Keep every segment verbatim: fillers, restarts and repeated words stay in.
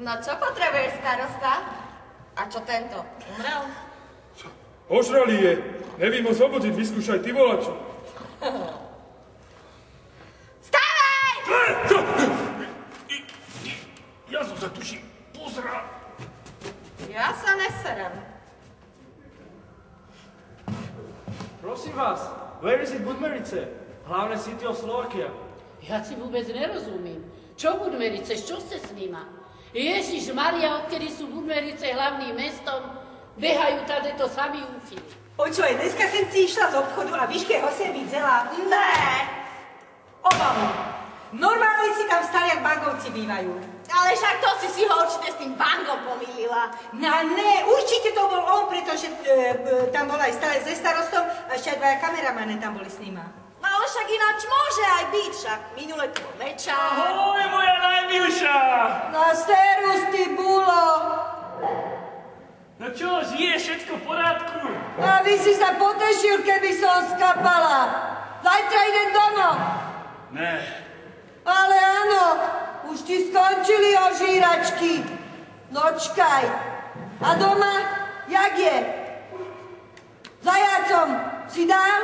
No čo potrebuješ, starosta? A čo tento? Umrel? Čo? Ožralý je. Nevím ho zobudiť, vyskúšaj ty volačo. Stávaj! Ja som sa tuším pozral. Ja sa neserem. Prosím vás, where is it Budmerice? Hlavné city of Slovakia. Ja si vôbec nerozumím. Čo Budmerice? Čo ste s nima? Ježiš Maria, odkedy sú Budmerice hlavným mestom, behajú tady to sami úfili. Počuj, dneska som si išla z obchodu a víš, keho som videla? Ne! Obamu. Normálne si tam stali, jak bangovci bývajú. Ale však to si si ho určite s tým bangom pomýlila. No ne, určite to bol on, pretože e, e, tam bol aj stále ze starostom a ešte aj dvaja kameramane tam boli s nima. No ale však ináč môže aj byť, však minule tu bol Mečár. Ahoj, moja najmilšia! Na servus, ty bulo! No čo, žije všetko v porádku? Aby si sa potešil, keby som skapala. Zajtra idem domov. Ne. Ale áno, už ti skončili ožíračky. Nočkaj. A doma, jak je? Zajacom si dal?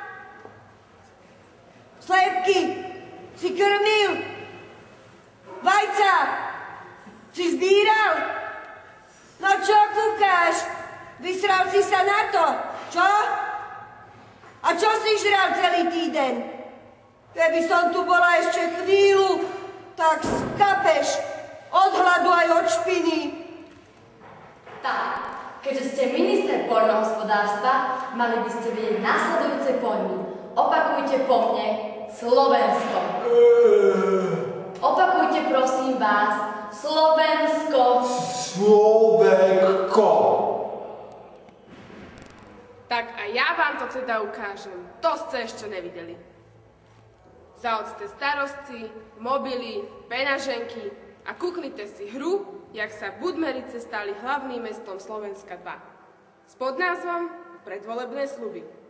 Slepky si krmil? Vajca si zbíral? No čo kúkáš? Vysral si sa na to, čo? A čo si žral celý týden? Keby som tu bola ešte chvíľu, tak skapeš od hladu aj od špiny. Tak, keďže ste minister poľnohospodárstva, mali by ste vedieť následujúce pojmy. Opakujte po mne Slovensko. Opakujte prosím vás Slovensko. Slovenko. Tak a ja vám to teda ukážem. To ste ešte nevideli. Zaodzte starostci, mobily, peňaženky a kúknite si hru, jak sa Budmerice stali hlavným mestom Slovenska dva. S podnázvom Predvolebné sľuby.